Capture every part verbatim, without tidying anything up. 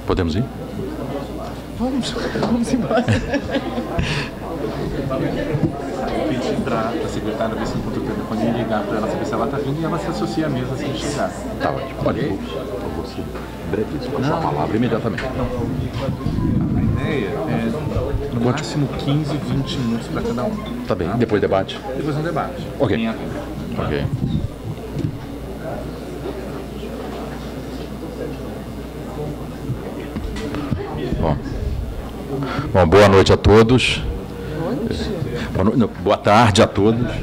Podemos ir? Vamos, vamos embora. Pedir para a secretária ver se encontra o telefone e ligar para ela saber se ela está vindo e ela se associa à mesa assim que chegar. Tá ótimo. Olha, por favor, sim. Brevíssimo, com a sua palavra imediatamente. A ideia é no máximo quinze, vinte minutos para cada um. Tá bem. Depois debate? Depois um debate. Ok. Bem Ok. Bom. Bom, boa noite a todos. Boa, no... Não, boa tarde a todos. Daqui,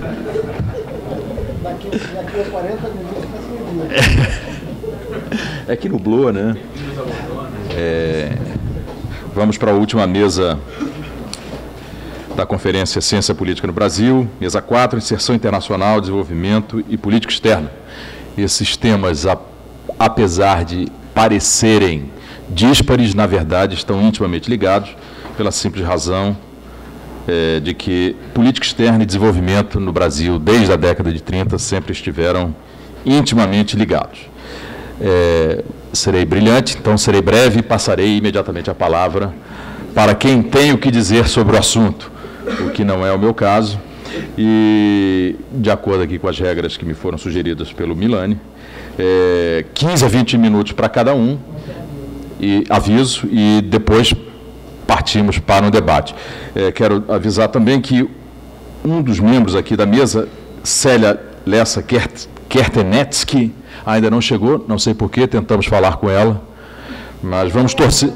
daqui a quarenta minutos vai ser. É que nublou, né? É... Vamos para a última mesa da Conferência Ciência Política no Brasil, mesa quatro, Inserção Internacional, Desenvolvimento e Política Externa. Esses temas, a... apesar de parecerem díspares, na verdade, estão intimamente ligados, pela simples razão é, de que política externa e desenvolvimento no Brasil, desde a década de trinta, sempre estiveram intimamente ligados. É, serei brilhante, então serei breve e passarei imediatamente a palavra para quem tem o que dizer sobre o assunto, o que não é o meu caso, e, de acordo aqui com as regras que me foram sugeridas pelo Milani, é, quinze a vinte minutos para cada um, e aviso, e depois partimos para um debate. É, quero avisar também que um dos membros aqui da mesa, Célia Lessa Kertenetsky, ainda não chegou, não sei porquê, tentamos falar com ela, mas vamos torcer.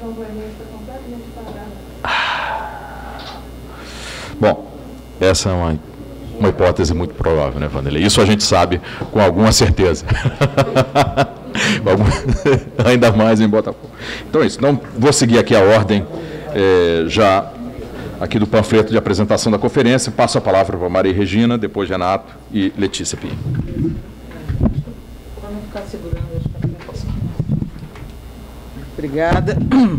Bom, essa é uma, uma hipótese muito provável, né, Vanderlei? Isso a gente sabe com alguma certeza. Ainda mais em Botafogo. Então é isso. Então, vou seguir aqui a ordem é, já aqui do panfleto de apresentação da conferência. Passo a palavra para Maria Regina, depois Renato e Letícia Pinho. Para não ficar segurando, acho que Obrigada.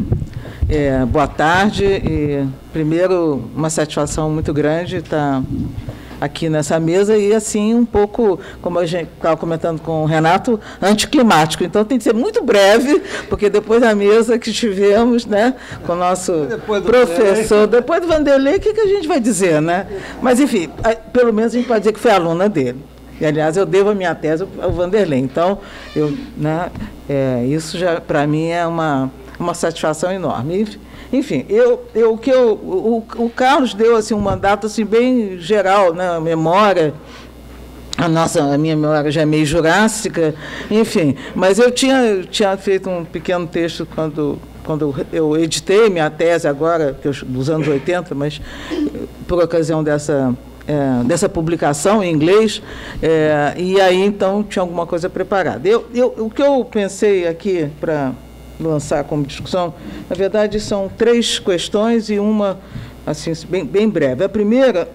É, boa tarde. E, primeiro, uma satisfação muito grande estar aqui nessa mesa e, assim, um pouco, como a gente estava comentando com o Renato, anticlimático. Então, tem que ser muito breve, porque depois da mesa que tivemos, né, com o nosso depois professor, Vanderlei. depois do Vanderlei, o que, que a gente vai dizer, né? Mas, enfim, pelo menos a gente pode dizer que foi aluna dele. E, aliás, eu devo a minha tese ao Vanderlei. Então, eu, né, é, isso já, para mim, é uma, uma satisfação enorme. Enfim, eu, eu, que eu, o, o Carlos deu assim, um mandato assim, bem geral, né, a memória, a, nossa, a minha memória já é meio jurássica, enfim, mas eu tinha, eu tinha feito um pequeno texto quando, quando eu editei minha tese agora, dos anos oitenta, mas por ocasião dessa, é, dessa publicação em inglês, é, e aí então tinha alguma coisa preparada. Eu, eu, o que eu pensei aqui para lançar como discussão, na verdade, são três questões e uma, assim, bem, bem breve. A primeira,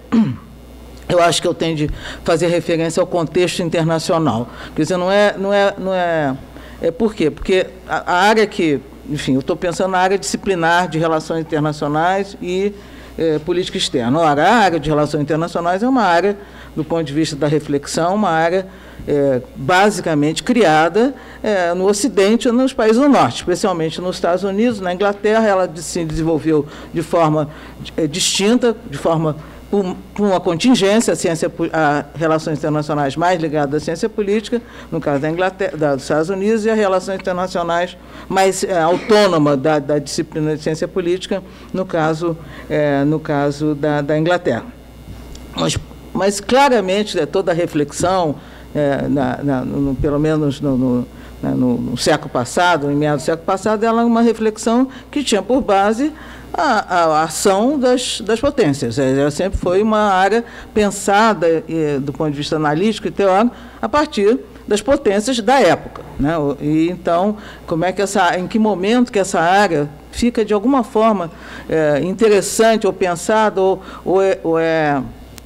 eu acho que eu tenho de fazer referência ao contexto internacional. Quer dizer, não é... Não é, não é, é por quê? Porque a, a área que... Enfim, eu estou pensando na área disciplinar de relações internacionais e é, política externa. Ora, a área de relações internacionais é uma área, do ponto de vista da reflexão, uma área É, basicamente criada é, no Ocidente e nos países do Norte, especialmente nos Estados Unidos, na Inglaterra. Ela se desenvolveu de forma é, distinta, de forma por, por uma contingência, a, ciência, a relações internacionais mais ligadas à ciência política, no caso da Inglaterra, da, dos Estados Unidos, e as relações internacionais mais é, autônoma da, da disciplina de ciência política, no caso, é, no caso da, da Inglaterra. Mas, mas claramente, é, toda a reflexão, É, na, na, no, pelo menos no, no, no, no século passado, em meados do século passado, ela é uma reflexão que tinha por base a, a ação das, das potências. Ela sempre foi uma área pensada, e, do ponto de vista analítico e teórico, a partir das potências da época, né? E, então, como é que essa, em que momento que essa área fica, de alguma forma, é, interessante ou pensada, ou, ou é... Ou é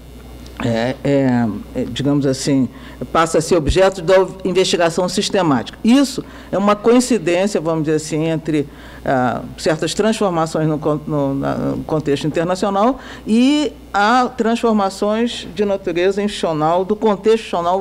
É, é, digamos assim, passa a ser objeto da investigação sistemática. Isso é uma coincidência, vamos dizer assim, entre ah, certas transformações no, no, no contexto internacional e há transformações de natureza institucional, do contexto institucional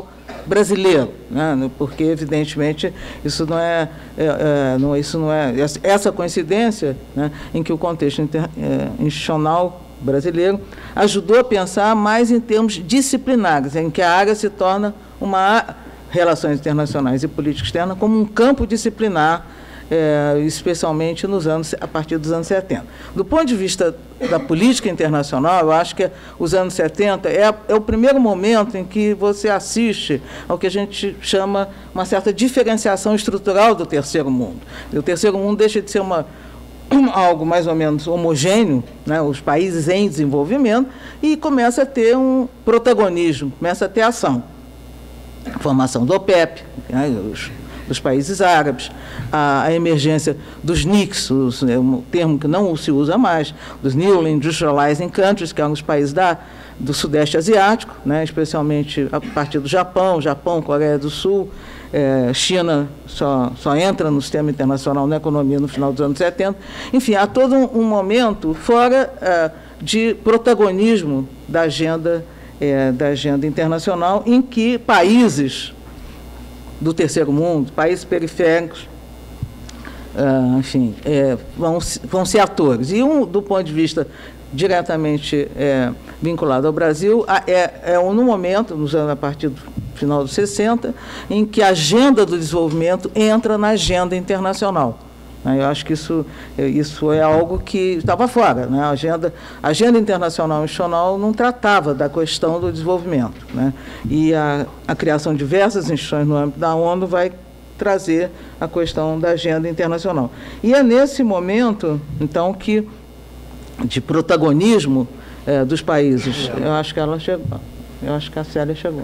brasileiro, né? Porque, evidentemente, isso não é, é, é, não, isso não é essa coincidência, né, em que o contexto inter, é, institucional brasileiro ajudou a pensar mais em termos disciplinares, em que a área se torna uma relações internacionais e política externa como um campo disciplinar, é, especialmente nos anos, a partir dos anos setenta. Do ponto de vista da política internacional, eu acho que os anos setenta é, é o primeiro momento em que você assiste ao que a gente chama uma certa diferenciação estrutural do terceiro mundo. E o terceiro mundo deixa de ser uma, algo mais ou menos homogêneo, né, os países em desenvolvimento, e começa a ter um protagonismo, começa a ter ação. A formação do OPEP, né, os, dos países árabes, a, a emergência dos N I Cs, os, é um termo que não se usa mais, dos Newly Industrializing Countries, que são os países da, do Sudeste Asiático, né, especialmente a partir do Japão, Japão, Coreia do Sul, é, China só, só entra no sistema internacional na economia no final dos anos setenta. Enfim, há todo um, um momento fora é, de protagonismo da agenda É, da agenda internacional, em que países do terceiro mundo, países periféricos, uh, enfim, é, vão, vão ser atores. E, um, do ponto de vista diretamente é, vinculado ao Brasil, é, é um, no momento, nos anos, a partir do final dos sessenta, em que a agenda do desenvolvimento entra na agenda internacional. Eu acho que isso, isso é algo que estava fora, né? A agenda, a agenda internacional institucional não tratava da questão do desenvolvimento, né? E a, a criação de diversas instituições no âmbito da ONU vai trazer a questão da agenda internacional. E é nesse momento, então, que, de protagonismo é, dos países, eu acho que ela chegou, eu acho que a Célia chegou.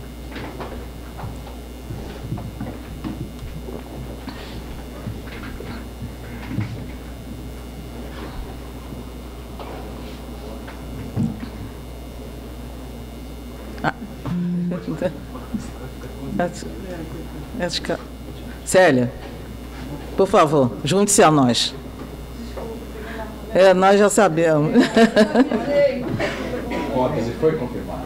Célia, por favor, junte-se a nós. É, nós já sabemos. Hipótese foi confirmada.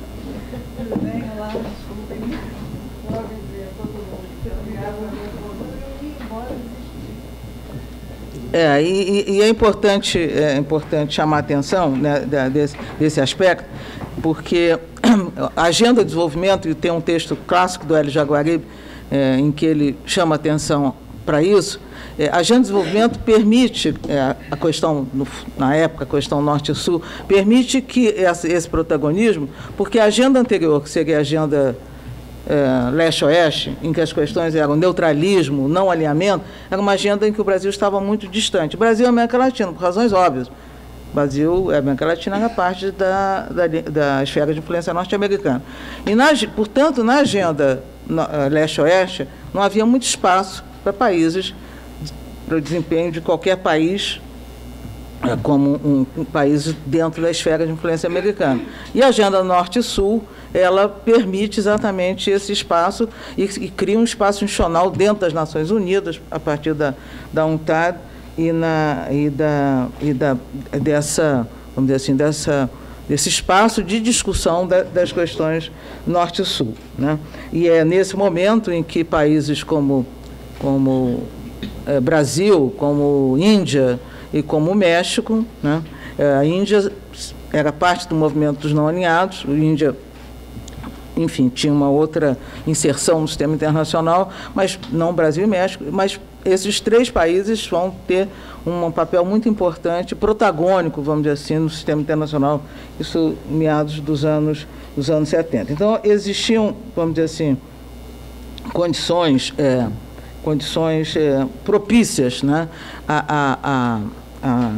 É, e, e é importante, é importante chamar a atenção, né, desse, desse aspecto, porque a agenda de desenvolvimento, e tem um texto clássico do Hélio Jaguaribe, é, em que ele chama a atenção para isso, é, a agenda de desenvolvimento permite, é, a questão, no, na época, a questão norte e sul, permite que esse, esse protagonismo, porque a agenda anterior, que seria a agenda é, leste-oeste, em que as questões eram neutralismo, não alinhamento, era uma agenda em que o Brasil estava muito distante. O Brasil e a América Latina, por razões óbvias. O Brasil, a América Latina, era parte da, da, da esfera de influência norte-americana. E, na, portanto, na agenda leste-oeste, não havia muito espaço para países, para o desempenho de qualquer país, como um, um país dentro da esfera de influência americana. E a agenda norte e sul, ela permite exatamente esse espaço e, e cria um espaço institucional dentro das Nações Unidas, a partir da, da UNCTAD, e, na, e, da, e da, dessa, vamos dizer assim, dessa, desse espaço de discussão da, das questões norte e sul, né? E é nesse momento em que países como, como é, Brasil, como Índia e como México, né? A Índia era parte do movimento dos não alinhados, a Índia, enfim, tinha uma outra inserção no sistema internacional, mas não Brasil e México, mas esses três países vão ter um papel muito importante, protagônico, vamos dizer assim, no sistema internacional, isso meados dos anos, dos anos setenta. Então, existiam, vamos dizer assim, condições, é, condições é, propícias, né, a, a, a, a,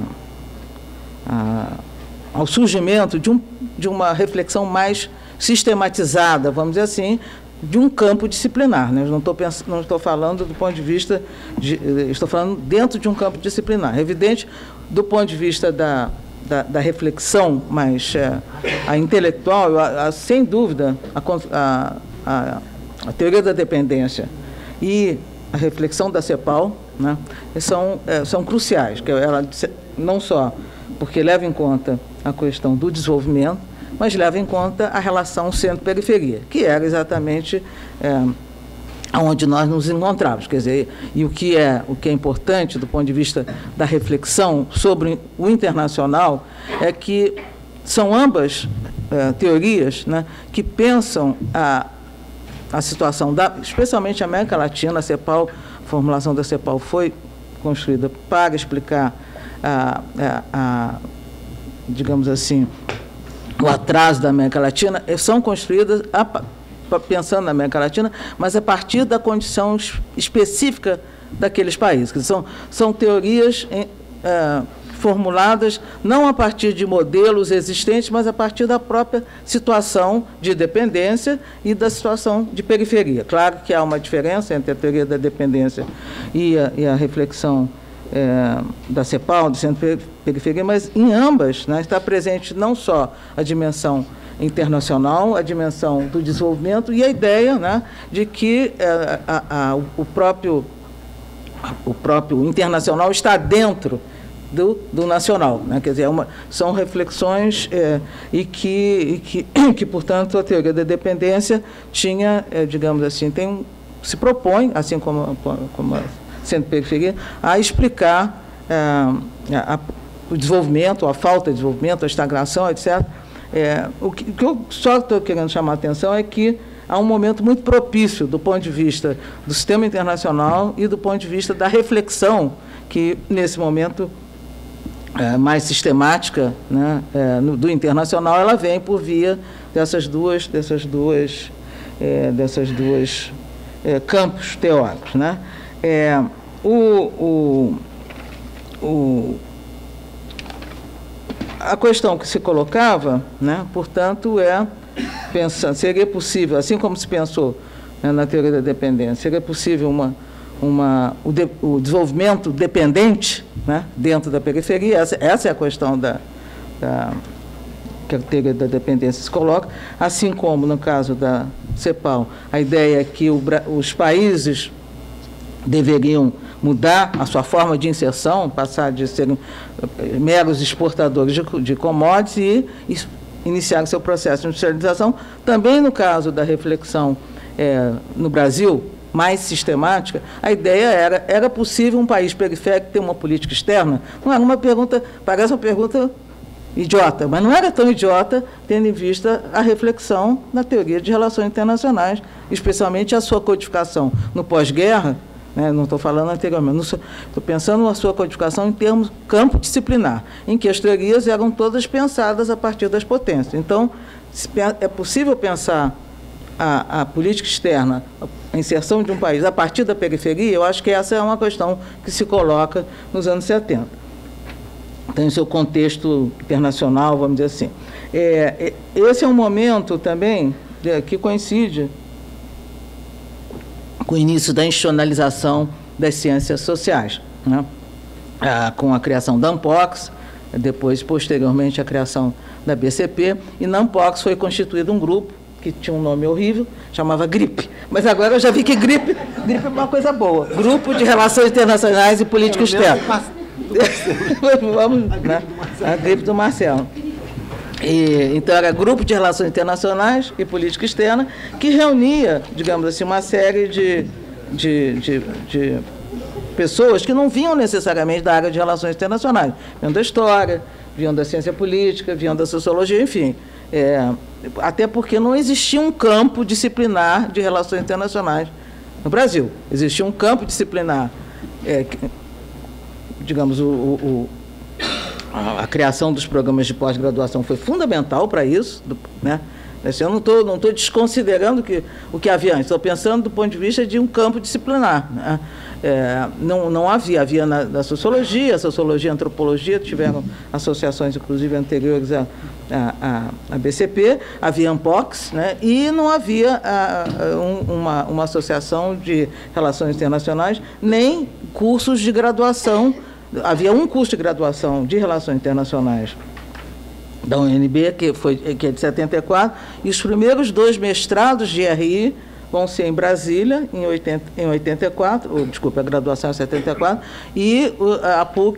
a, ao surgimento de, um, de uma reflexão mais sistematizada, vamos dizer assim, de um campo disciplinar, né? Eu não estou pensando, não estou falando do ponto de vista de, estou falando dentro de um campo disciplinar. É evidente, do ponto de vista da, da, da reflexão mais é, a intelectual, a, a, sem dúvida, a, a, a teoria da dependência e a reflexão da CEPAL, né, são, é, são cruciais, que ela não só porque leva em conta a questão do desenvolvimento, mas leva em conta a relação centro-periferia, que era exatamente é, onde nós nos encontrávamos. Quer dizer, e o que, é, o que é importante do ponto de vista da reflexão sobre o internacional é que são ambas é, teorias, né, que pensam a, a situação, da, especialmente a América Latina. A CEPAL, a formulação da CEPAL foi construída para explicar a, a, a digamos assim, o atraso da América Latina. São construídas a, pensando na América Latina, mas a partir da condição específica daqueles países. Que são, são teorias em, é, formuladas não a partir de modelos existentes, mas a partir da própria situação de dependência e da situação de periferia. Claro que há uma diferença entre a teoria da dependência e a, e a reflexão é, da CEPAL, do centro-periferia, mas em ambas, né, está presente não só a dimensão internacional, a dimensão do desenvolvimento e a ideia, né, de que é, a, a, o, próprio, o próprio internacional está dentro Do, do nacional, né? Quer dizer, é uma, são reflexões é, e, que, e que, que, portanto, a teoria da dependência tinha, é, digamos assim, tem, se propõe, assim como, como a centro-periferia, a explicar é, a, a, o desenvolvimento, a falta de desenvolvimento, a estagnação, etcétera. É, o, que, o que eu só estou querendo chamar a atenção é que há um momento muito propício do ponto de vista do sistema internacional e do ponto de vista da reflexão que, nesse momento, É, mais sistemática, né, é, no, do internacional, ela vem por via dessas duas, dessas duas, é, dessas duas é, campos teóricos, né? É, o, o, o, a questão que se colocava, né, portanto, é pensar, seria possível, assim como se pensou, né, na teoria da dependência, seria possível uma Uma, o, de, o desenvolvimento dependente, né, dentro da periferia. Essa, essa é a questão da, da, que a teoria da dependência se coloca, assim como, no caso da CEPAL, a ideia é que o, os países deveriam mudar a sua forma de inserção, passar de serem meros exportadores de, de commodities e, e iniciar seu processo de industrialização. Também, no caso da reflexão é, no Brasil, mais sistemática, a ideia era, era possível um país periférico ter uma política externa? Não era uma pergunta, parece uma pergunta idiota, mas não era tão idiota, tendo em vista a reflexão na teoria de relações internacionais, especialmente a sua codificação no pós-guerra, né, não estou falando anteriormente, estou pensando na sua codificação em termos campo disciplinar, em que as teorias eram todas pensadas a partir das potências. Então, é possível pensar A, a política externa, a inserção de um país a partir da periferia. Eu acho que essa é uma questão que se coloca nos anos setenta. Tem o seu contexto internacional, vamos dizer assim. É, esse é um momento também de, que coincide com o início da institucionalização das ciências sociais, né? Ah, com a criação da ANPOX, depois, posteriormente, a criação da B C P, e na ANPOX foi constituído um grupo que tinha um nome horrível, chamava GRIP. Mas agora eu já vi que GRIP, GRIP é uma coisa boa. Grupo de Relações Internacionais e Política Externa. Vamos, né? A GRIP do Marcelo. E, então, era Grupo de Relações Internacionais e Política Externa, que reunia, digamos assim, uma série de, de, de, de pessoas que não vinham necessariamente da área de relações internacionais. Vinham da história, vinham da ciência política, vinham da sociologia, enfim. É, até porque não existia um campo disciplinar de relações internacionais no Brasil. Existia um campo disciplinar, é, que, digamos, o, o, a, a criação dos programas de pós-graduação foi fundamental para isso, do, né? Eu não estou não estou desconsiderando que, o que havia antes, estou pensando do ponto de vista de um campo disciplinar, né? É, não, não havia, havia na, na sociologia, sociologia e antropologia, tiveram associações, inclusive, anteriores à, à, à B C P, havia ANPOX, né? E não havia a, um, uma, uma associação de relações internacionais, nem cursos de graduação. Havia um curso de graduação de relações internacionais da U N B, que, foi, que é de setenta e quatro, e os primeiros dois mestrados de R I vão ser em Brasília, em, oitenta, em oitenta e quatro, ou, desculpa, a graduação é setenta e quatro, e a PUC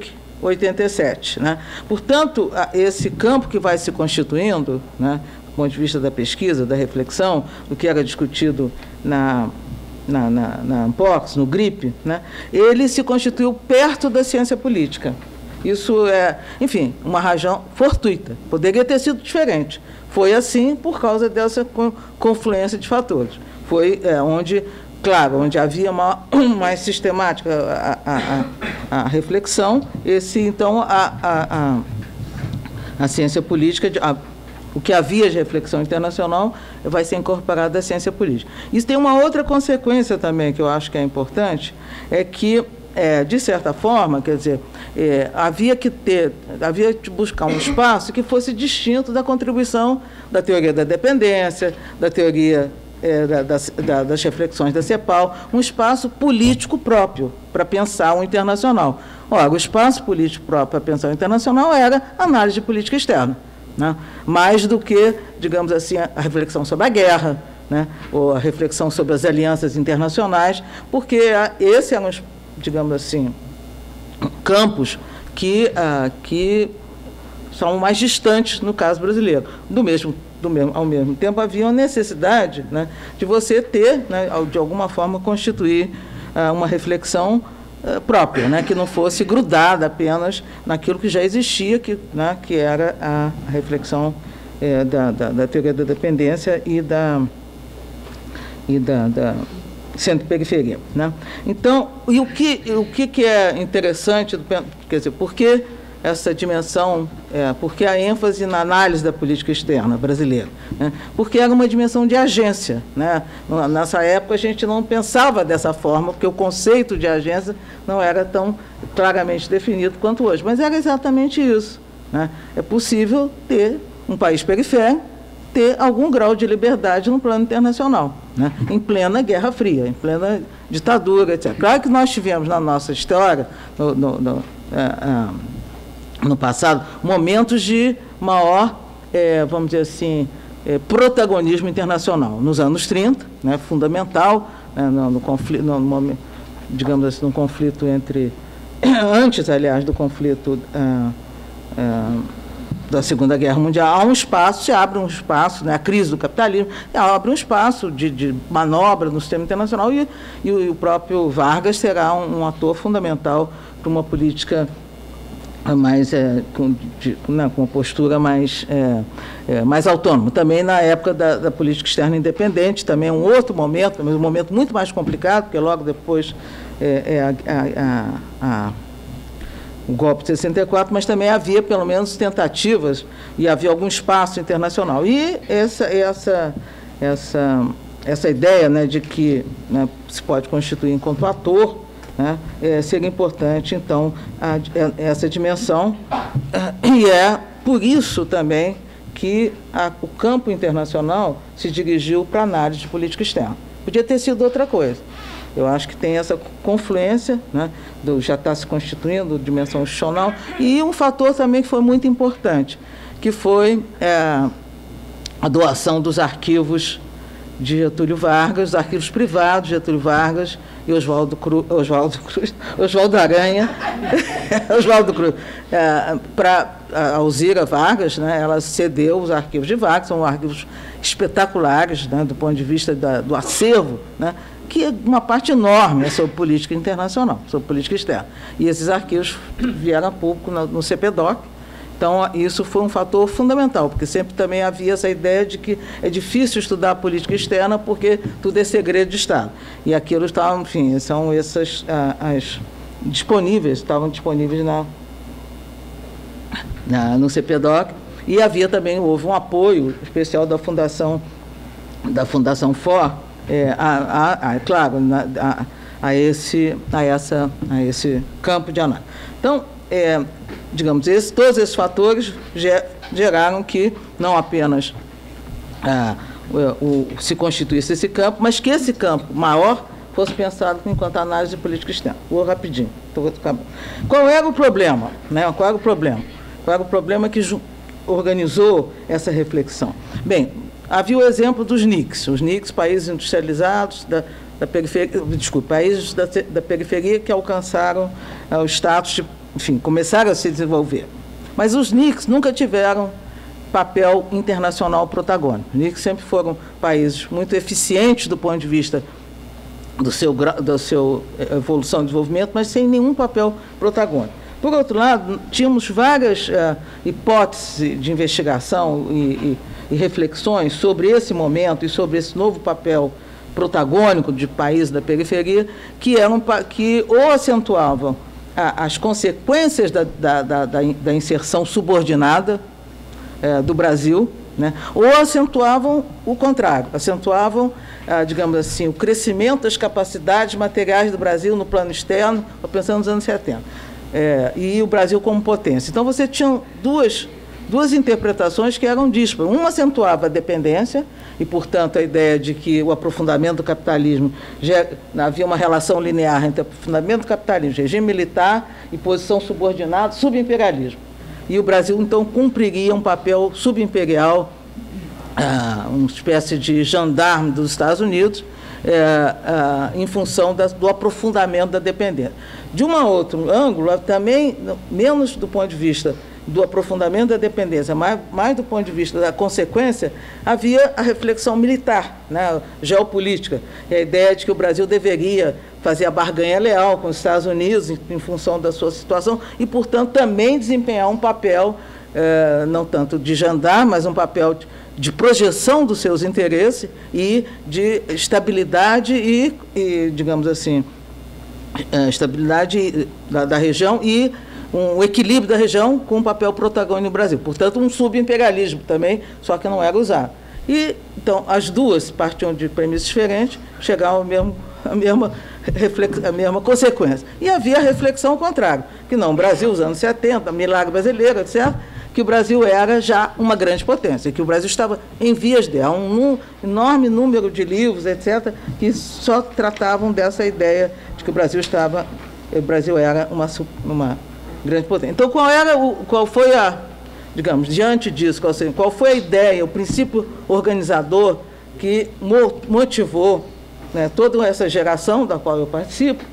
oitenta e sete. Né? Portanto, esse campo que vai se constituindo, né, do ponto de vista da pesquisa, da reflexão, do que era discutido na, na, na, na Ampox, no GRIP, né, ele se constituiu perto da ciência política. Isso é, enfim, uma razão fortuita. Poderia ter sido diferente. Foi assim por causa dessa confluência de fatores. Foi é, onde, claro, onde havia uma, mais sistemática a, a, a, a reflexão, esse, então, a, a, a, a ciência política, a, o que havia de reflexão internacional vai ser incorporado à ciência política. Isso tem uma outra consequência também, que eu acho que é importante, é que, É, de certa forma, quer dizer, é, havia que ter, havia que buscar um espaço que fosse distinto da contribuição da teoria da dependência, da teoria é, da, da, da, das reflexões da CEPAL, um espaço político próprio para pensar o internacional. Ora, o espaço político próprio para pensar o internacional era análise de política externa, né? Mais do que, digamos assim, a reflexão sobre a guerra, né? Ou a reflexão sobre as alianças internacionais, porque esse era um digamos assim, campos que, ah, que são mais distantes no caso brasileiro. Do mesmo, do mesmo, ao mesmo tempo, havia uma necessidade, né, de você ter, né, de alguma forma, constituir ah, uma reflexão ah, própria, né, que não fosse grudada apenas naquilo que já existia, que, né, que era a, a reflexão eh, da, da, da teoria da dependência e da... E da, da centro-periferia, né? Então, e o que, o que, que é interessante, quer dizer, por que essa dimensão, é, por que a ênfase na análise da política externa brasileira? Né? Porque era uma dimensão de agência, né? Nessa época a gente não pensava dessa forma, porque o conceito de agência não era tão claramente definido quanto hoje, mas era exatamente isso, né? É possível ter um país periférico, ter algum grau de liberdade no plano internacional, né? Em plena Guerra Fria, em plena ditadura, etcétera. Claro que nós tivemos na nossa história, no, no, no, é, é, no passado, momentos de maior, é, vamos dizer assim, é, protagonismo internacional. Nos anos trinta, né, fundamental, né, no, no conflito, no, no, digamos assim, no conflito entre, antes, aliás, do conflito é, é, da Segunda Guerra Mundial, há um espaço, se abre um espaço, né, a crise do capitalismo, abre um espaço de, de manobra no sistema internacional e, e, o, e o próprio Vargas será um, um ator fundamental para uma política mais, é, com, de, né, com uma postura mais, é, é, mais autônoma. Também na época da, da política externa independente, também é um outro momento, mas um momento muito mais complicado, porque logo depois é, é a, a, a o golpe de sessenta e quatro, mas também havia, pelo menos, tentativas e havia algum espaço internacional. E essa, essa, essa, essa ideia, né, de que, né, se pode constituir enquanto ator, né, é, seria importante, então, a, a, essa dimensão. E é por isso também que a, o campo internacional se dirigiu para a análise de política externa. Podia ter sido outra coisa. Eu acho que tem essa confluência, né, do, já está se constituindo, dimensão institucional, e um fator também que foi muito importante, que foi é, a doação dos arquivos de Getúlio Vargas, os arquivos privados de Getúlio Vargas e Oswaldo Cruz, Oswaldo Cruz, Oswaldo Aranha, Oswaldo Cruz, é, para a Alzira Vargas, né, ela cedeu os arquivos de Vargas, são arquivos espetaculares, né, do ponto de vista da, do acervo, né, que é uma parte enorme é sobre política internacional, sobre política externa. E esses arquivos vieram a público no, no C P D O C. Então, isso foi um fator fundamental, porque sempre também havia essa ideia de que é difícil estudar a política externa porque tudo é segredo de Estado. E aquilo estava, enfim, são essas as disponíveis, estavam disponíveis na, na, no C P D O C. E havia também, houve um apoio especial da Fundação, da Fundação F O R, É, a, a, a, claro, na, a, a, esse, a, essa, a esse campo de análise. Então, é, digamos, esse, todos esses fatores ger, geraram que não apenas ah, o, o, se constituísse esse campo, mas que esse campo maior fosse pensado enquanto análise de política externa. Vou rapidinho. Tô, qual era o problema? Né? Qual era o problema? Qual era o problema que organizou essa reflexão? Bem, havia o exemplo dos N I Cs, os N I Cs, países industrializados da, da periferia, desculpa, países da, da periferia que alcançaram uh, o status de enfim, começaram a se desenvolver. Mas os N I Cs nunca tiveram papel internacional protagônico. Os N I Cs sempre foram países muito eficientes do ponto de vista do seu, do seu evolução e desenvolvimento, mas sem nenhum papel protagônico. Por outro lado, tínhamos várias uh, hipóteses de investigação e, e, e reflexões sobre esse momento e sobre esse novo papel protagônico de países da periferia, que, eram, que ou acentuavam a, as consequências da, da, da, da inserção subordinada eh, do Brasil, né, ou acentuavam o contrário, acentuavam, ah, digamos assim, o crescimento das capacidades materiais do Brasil no plano externo, pensando nos anos setenta, eh, e o Brasil como potência. Então, você tinha duas... duas interpretações que eram díspares. Uma acentuava a dependência e, portanto, a ideia de que o aprofundamento do capitalismo, já havia uma relação linear entre aprofundamento do capitalismo, regime militar e posição subordinada, subimperialismo. E o Brasil, então, cumpriria um papel subimperial, ah, uma espécie de gendarme dos Estados Unidos, é, ah, em função da, do aprofundamento da dependência. De um outro ângulo, também, menos do ponto de vista do aprofundamento da dependência, mais, mais do ponto de vista da consequência, havia a reflexão militar, né, geopolítica, e a ideia de que o Brasil deveria fazer a barganha leal com os Estados Unidos em, em função da sua situação e, portanto, também desempenhar um papel, eh, não tanto de gendarme, mas um papel de, de projeção dos seus interesses e de estabilidade e, e digamos assim, eh, estabilidade da, da região e um equilíbrio da região com um papel protagônico no Brasil. Portanto, um subimperialismo também, só que não era usado. E, então, as duas partiam de premissas diferentes, chegaram ao mesmo, a, mesma reflex, a mesma consequência. E havia a reflexão contrária, que não, o Brasil, os anos setenta, milagre brasileiro, etcétera, que o Brasil era já uma grande potência, que o Brasil estava em vias de... Há um enorme número de livros, etcétera, que só tratavam dessa ideia de que o Brasil estava... O Brasil era uma... uma grande potência. Então, qual era o, qual foi a, digamos, diante disso, qual, assim, qual foi a ideia, o princípio organizador que mo, motivou, né, toda essa geração da qual eu participo,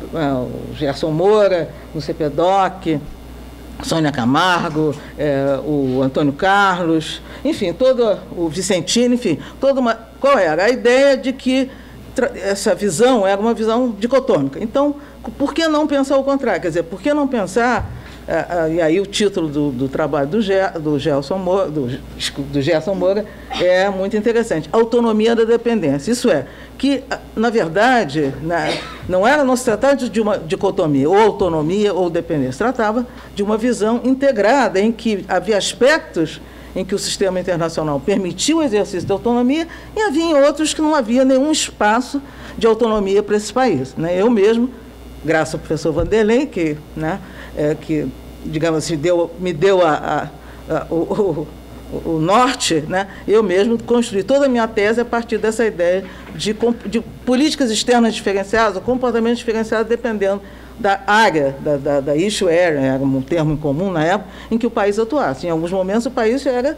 o Gerson Moura, o Cepedoc, Sônia Camargo, é, o Antônio Carlos, enfim, todo o Vicentino, enfim, toda uma, qual era a ideia de que essa visão era uma visão dicotômica. Então, por que não pensar o contrário? Quer dizer, por que não pensar, uh, uh, e aí o título do, do trabalho do, Ge, do, Gelson Moura, do, do Gerson Moura é muito interessante, autonomia da dependência. Isso é, que, na verdade, na, não era, não se tratava de uma dicotomia, ou autonomia ou dependência, se tratava de uma visão integrada, em que havia aspectos em que o sistema internacional permitiu o exercício da autonomia e havia em outros que não havia nenhum espaço de autonomia para esse país, né? Eu mesmo, graças ao professor Vanderlei, que, né, é, que digamos assim, deu, me deu a, a, a, o, o, o norte, né, eu mesmo construí toda a minha tese a partir dessa ideia de, de políticas externas diferenciadas, ou comportamentos diferenciados, dependendo da área, da, da, da issue area, era um termo em comum na época, em que o país atuasse. Em alguns momentos o país era,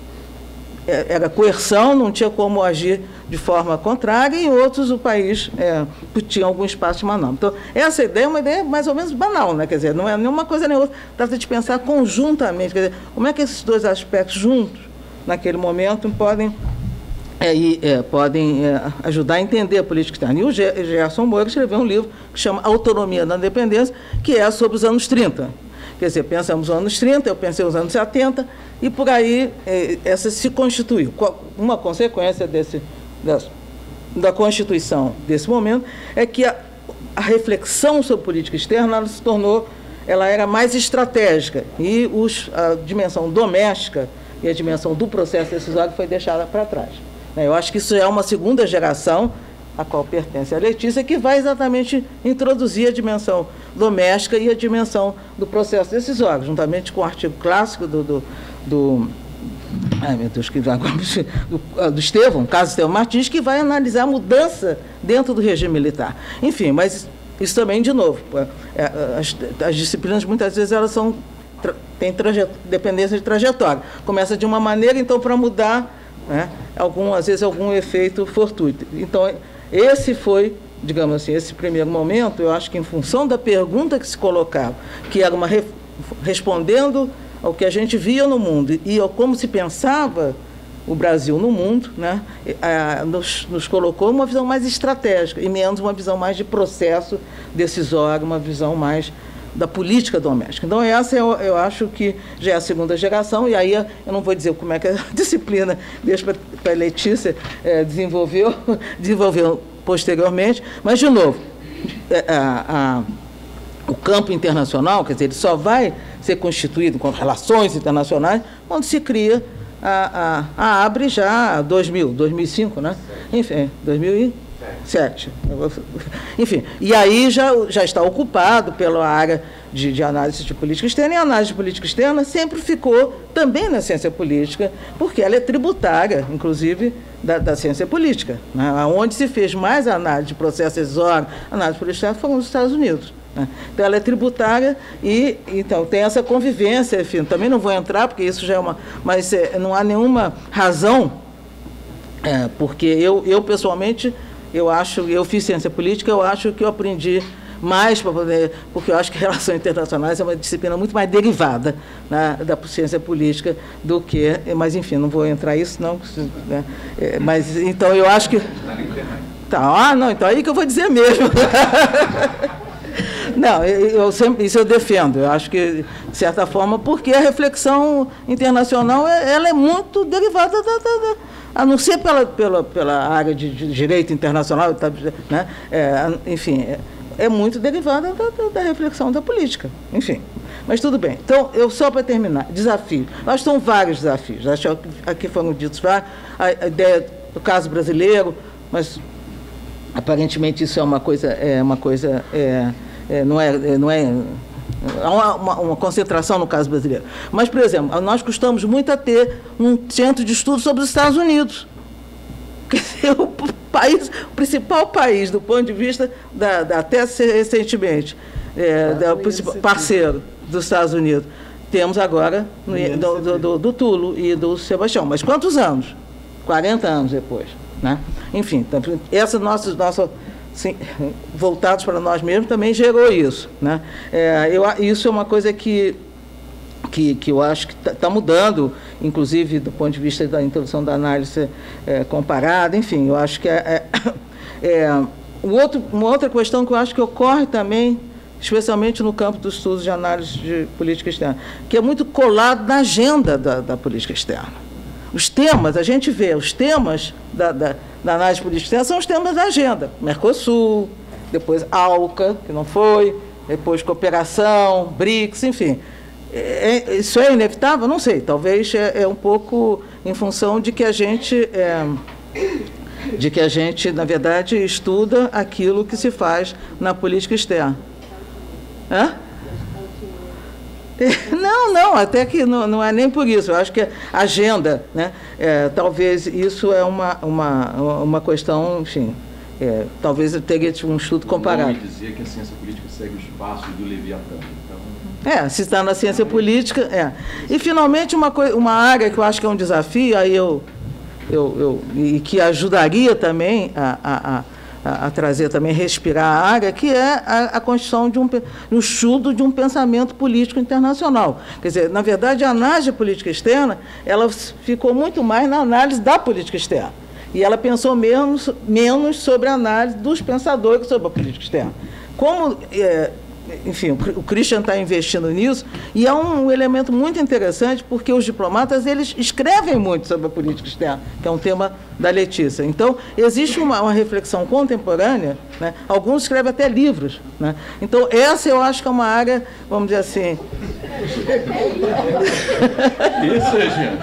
era coerção, não tinha como agir de forma contrária, e em outros o país é, tinha algum espaço de manobra. Então, essa ideia é uma ideia mais ou menos banal, né? Quer dizer, não é nenhuma coisa nem outra, trata de pensar conjuntamente, quer dizer, como é que esses dois aspectos juntos, naquele momento, podem... É, e, é, podem é, ajudar a entender a política externa. E o Gerson Moura escreveu um livro que chama Autonomia da Independência, que é sobre os anos trinta. Quer dizer, pensamos nos anos trinta, eu pensei nos anos setenta, e por aí é, essa se constituiu. Uma consequência desse, da, da constituição desse momento é que a, a reflexão sobre política externa ela se tornou, ela era mais estratégica, e os, a dimensão doméstica e a dimensão do processo decisório foi deixada para trás. Eu acho que isso é uma segunda geração, a qual pertence a Letícia, que vai exatamente introduzir a dimensão doméstica e a dimensão do processo decisório, juntamente com o artigo clássico do, do, do, ai, meu Deus, que, do, do Estevão, caso Estevão Martins, que vai analisar a mudança dentro do regime militar. Enfim, mas isso também, de novo, as, as disciplinas, muitas vezes, elas são, têm dependência de trajetória. Começa de uma maneira, então, para mudar... Né? Algum, às vezes algum efeito fortuito. Então, esse foi, digamos assim, esse primeiro momento, eu acho que em função da pergunta que se colocava, que era uma re, respondendo ao que a gente via no mundo e ao como se pensava o Brasil no mundo, né, a, nos, nos colocou uma visão mais estratégica e menos uma visão mais de processo decisório, uma visão mais da política doméstica. Então, essa eu, eu acho que já é a segunda geração, e aí eu não vou dizer como é que a disciplina, deixa para a Letícia é, desenvolveu, desenvolveu posteriormente, mas, de novo, a, a, o campo internacional, quer dizer, ele só vai ser constituído com relações internacionais quando se cria a, a, a ABRE já dois mil, dois mil e cinco, né? Enfim, dois mil e sete. Enfim, e aí já, já está ocupado pela área de, de análise de política externa, e a análise de política externa sempre ficou também na ciência política, porque ela é tributária, inclusive, da, da ciência política, né? Onde se fez mais análise de processos exógenos, análise de política externa, foram nos Estados Unidos, né? Então, ela é tributária e, então, tem essa convivência, enfim, também não vou entrar, porque isso já é uma... Mas é, não há nenhuma razão, é, porque eu, eu, pessoalmente, eu acho, eu fiz ciência política, eu acho que eu aprendi mais para poder, porque eu acho que relações internacionais é uma disciplina muito mais derivada, né, da ciência política do que, mas enfim, não vou entrar nisso, não, né, é, mas então eu acho que tá, ah, não, então aí que eu vou dizer mesmo. Não, eu sempre, isso eu defendo, eu acho que, de certa forma, porque a reflexão internacional, ela é muito derivada da, da, da a não ser pela, pela, pela área de, de direito internacional, né? É, enfim, é, é muito derivada da, da, da reflexão da política, enfim. Mas tudo bem. Então, eu só para terminar, desafio. Nós são vários desafios, acho que aqui foram ditos vários, a, a ideia do caso brasileiro, mas aparentemente isso é uma coisa, é uma coisa, é, é, não é... Não é há uma, uma, uma concentração no caso brasileiro. Mas, por exemplo, nós costumamos muito a ter um centro de estudo sobre os Estados Unidos. Quer dizer, o, país, o principal país, do ponto de vista, da, da, até recentemente, é, da, o principal parceiro dos Estados Unidos. Temos agora no, do, do, do, do Tulo e do Sebastião. Mas quantos anos? quarenta anos depois, né? Enfim, então, essa nossa... nossa Sim, voltados para nós mesmos, também gerou isso, né? É, eu, isso é uma coisa que, que, que eu acho que está tá mudando, inclusive do ponto de vista da introdução da análise é, comparada, enfim, eu acho que é, é, é um outro, uma outra questão que eu acho que ocorre também, especialmente no campo dos estudos de análise de política externa, que é muito colado na agenda da, da política externa. Os temas, a gente vê, os temas da, da, da análise política externa são os temas da agenda. Mercosul, depois ALCA, que não foi, depois cooperação, BRICS, enfim. É, isso é inevitável? Não sei, talvez é, é um pouco em função de que a gente, é, de que a gente, na verdade, estuda aquilo que se faz na política externa. Hã? Não, não, até que não, não é nem por isso. Eu acho que a agenda, né, é, talvez isso é uma, uma, uma questão, enfim, é, talvez eu teria um estudo comparado. Não me dizer que a ciência política segue os passos do Leviatã. Então... É, se está na ciência política, é. E, finalmente, uma, uma área que eu acho que é um desafio, aí eu, eu, eu, e que ajudaria também a... a, a A, a trazer também, respirar a área, que é a, a construção de um, um estudo de um pensamento político internacional. Quer dizer, na verdade, a análise de política externa, ela ficou muito mais na análise da política externa. E ela pensou menos, menos sobre a análise dos pensadores sobre a política externa. Como, é, enfim, o Christian está investindo nisso, e é um elemento muito interessante, porque os diplomatas, eles escrevem muito sobre a política externa, que é um tema da Letícia. Então, existe uma, uma reflexão contemporânea, né? Alguns escrevem até livros, né? Então, essa eu acho que é uma área, vamos dizer assim... Isso, gente.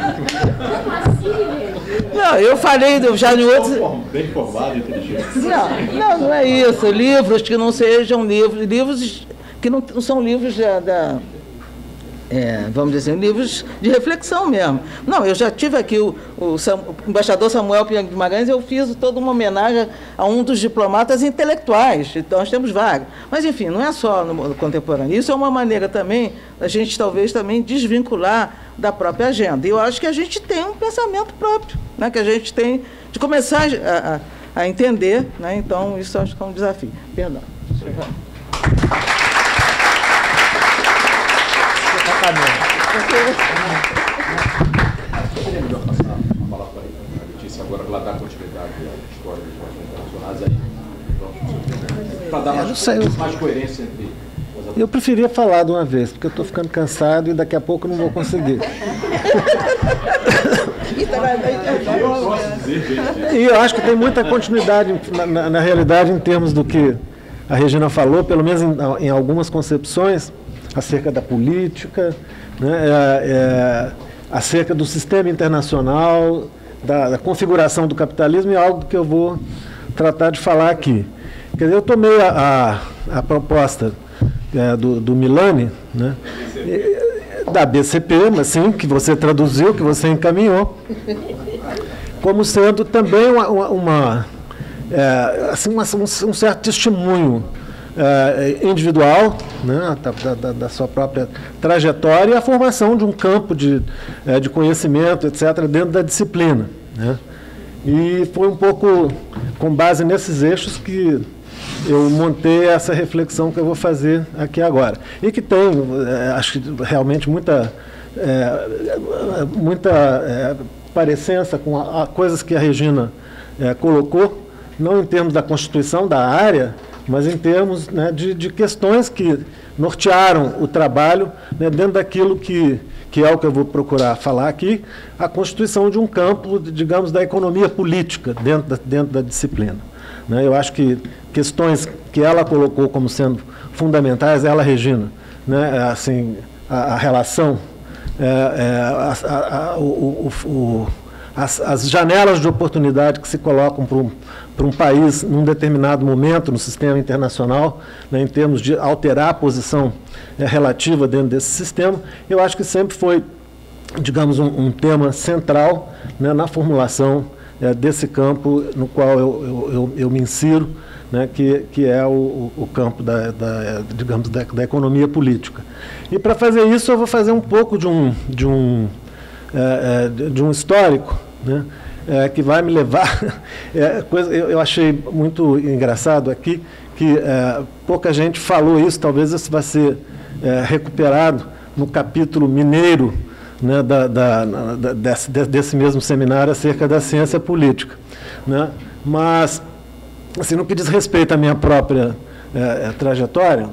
Não, eu falei já em outros... Bem formado, inteligente. Não, não, não é isso. Livros que não sejam livros... livros que não, não são livros da... da é, vamos dizer assim, livros de reflexão mesmo. Não, eu já tive aqui o, o, Sam, o embaixador Samuel Pinheiro Guimarães, eu fiz toda uma homenagem a um dos diplomatas intelectuais, então nós temos vários. Mas, enfim, não é só no, no contemporâneo. Isso é uma maneira também, a gente talvez também desvincular da própria agenda. E eu acho que a gente tem um pensamento próprio, né, que a gente tem de começar a, a entender, né? Então, isso acho que é um desafio. Perdão. Seria melhor passar a palavra para a Letícia agora, para ela dar continuidade à história dos relações internacionais aí. Para dar mais, mais coerência entre... Eu preferia falar de uma vez, porque eu estou ficando cansado e daqui a pouco não vou conseguir. E eu acho que tem muita continuidade na, na, na realidade em termos do que a Regina falou, pelo menos em, em algumas concepções, acerca da política, né, é, é, acerca do sistema internacional, da, da configuração do capitalismo, é algo que eu vou tratar de falar aqui. Quer dizer, eu tomei a, a, a proposta é, do, do Milani, né, da B C P, mas sim, que você traduziu, que você encaminhou, como sendo também uma, uma, uma, é, assim, uma um, um certo testemunho é, individual, né, da, da, da sua própria trajetória e a formação de um campo de, é, de conhecimento, etcétera, dentro da disciplina, né. E foi um pouco com base nesses eixos que eu montei essa reflexão que eu vou fazer aqui agora. E que tem, é, acho que realmente muita, é, muita é, parecença com a, a coisas que a Regina é, colocou, não em termos da Constituição da área, mas em termos, né, de, de questões que nortearam o trabalho, né, dentro daquilo que, que é o que eu vou procurar falar aqui, a constituição de um campo, digamos, da economia política dentro da, dentro da disciplina. Né, eu acho que questões que ela colocou como sendo fundamentais, ela, Regina, né, assim, a, a relação, é, é, a, a, a, o, o, as, as janelas de oportunidade que se colocam para um, para um país num determinado momento no sistema internacional, né, em termos de alterar a posição é, relativa dentro desse sistema, eu acho que sempre foi, digamos, um, um tema central, né, na formulação é, desse campo no qual eu, eu, eu, eu me insiro, né, que, que é o, o campo da, da, digamos, da, da economia política. E para fazer isso eu vou fazer um pouco de um, de um, é, é, de um histórico, né, é, que vai me levar... É, coisa, eu, eu achei muito engraçado aqui que é, pouca gente falou isso, talvez isso vai ser é, recuperado no capítulo mineiro, né, da, da, da, desse, desse mesmo seminário acerca da ciência política, né, mas... Assim, no que diz respeito à minha própria é, trajetória,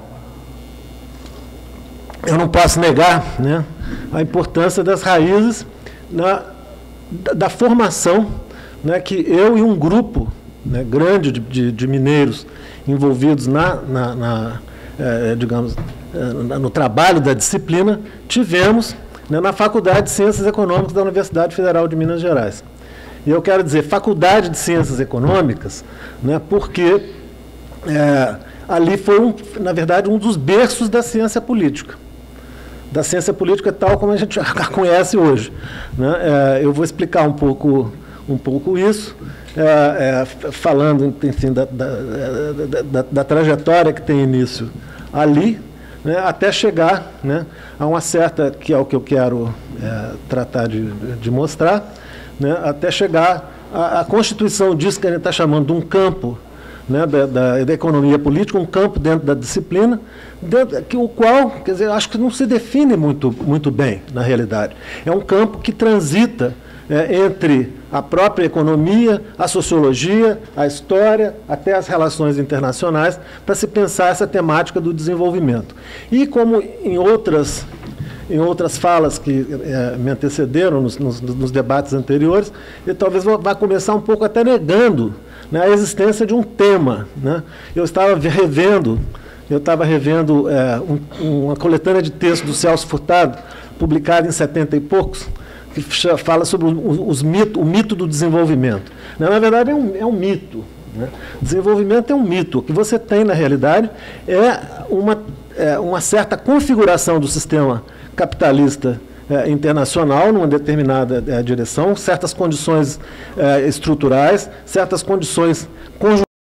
eu não posso negar, né, a importância das raízes na, da, da formação, né, que eu e um grupo, né, grande de, de, de mineiros envolvidos na, na, na é, digamos, é, no trabalho da disciplina, tivemos, né, na Faculdade de Ciências Econômicas da Universidade Federal de Minas Gerais. E eu quero dizer Faculdade de Ciências Econômicas, né, porque é, ali foi, um, na verdade, um dos berços da ciência política. Da ciência política tal como a gente a conhece hoje. Né? É, eu vou explicar um pouco, um pouco isso, é, é, falando, enfim, da, da, da, da, da trajetória que tem início ali, né, até chegar, né, a uma certa, que é o que eu quero é, tratar de, de mostrar, né, até chegar à, à Constituição diz que a gente está chamando de um campo, né, da, da, da economia política, um campo dentro da disciplina, dentro, que, o qual, quer dizer, acho que não se define muito, muito bem, na realidade. É um campo que transita é, entre a própria economia, a sociologia, a história, até as relações internacionais, para se pensar essa temática do desenvolvimento. E como em outras... em outras falas que é, me antecederam nos, nos, nos debates anteriores, e talvez vá começar um pouco até negando, né, a existência de um tema. Né? Eu estava revendo, eu estava revendo é, um, uma coletânea de textos do Celso Furtado, publicada em setenta e poucos, que fala sobre os, os mito, o mito do desenvolvimento. Na verdade, é um, é um mito. Né? Desenvolvimento é um mito. O que você tem, na realidade, é uma, é uma certa configuração do sistema capitalista é, internacional numa determinada é, direção, certas condições é, estruturais, certas condições conjunturais